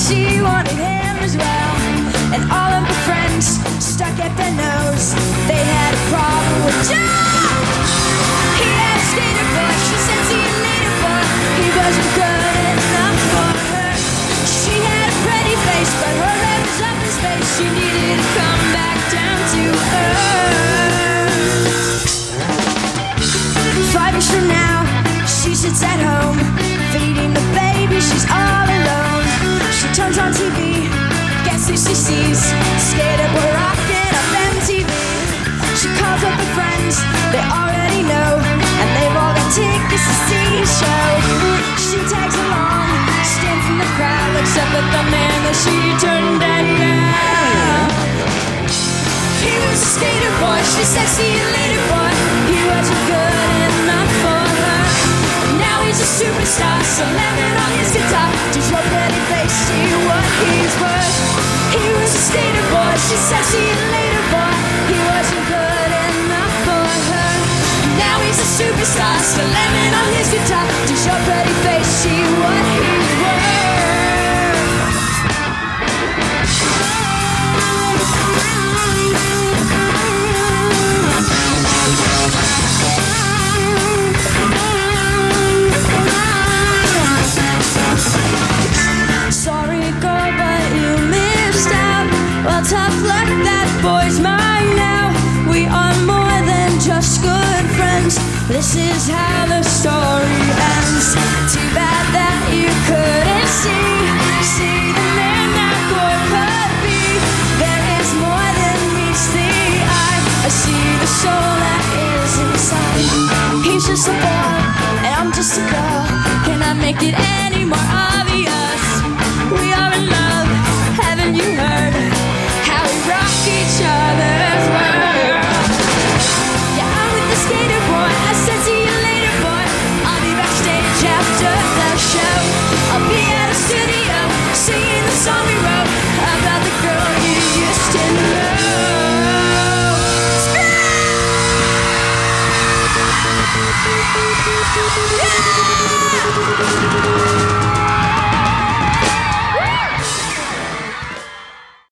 she wanted him as well. And all of her friends stuck at their nose. They had a problem with John. He had a skater boy, she said see you later boy. He wasn't good enough for her. She had a pretty face, but her head was up in space. She needed to come back down to earth. 5 years from now, she sits at home, feeding the baby, she's all alone. She turns on TV, guess who she sees? Sk8er boy rocking up MTV. She calls up her friends, they already know, and they've all got tickets to see the show. She tags along, stands in the crowd, looks up at the man that she turned down. He was a skater boy, she said see you later boy. He wasn't good enough for her. Now he's a superstar, slamming on his guitar. Does your pretty face see what he's worth? He was a skater boy, she said see you later boy. He wasn't good enough for her. Now he's a superstar, slamming on his guitar. Does your pretty face see what he's worth? Sorry girl, but you missed out. Well, tough luck, that boy's mine now. We are more than just good friends. This is how the story ends. Too bad that you couldn't see the man that boy could be. There is more than meets the eye. I see the soul that is inside. He's just a boy, and I'm just a girl. Can I make it any more obvious? We are in love, haven't you heard how we rock each other's world? Yeah, I'm with the skater boy, I said see you later boy. I'll be backstage after the show. I'll be at a studio, singing the song we wrote about the girl you used to know.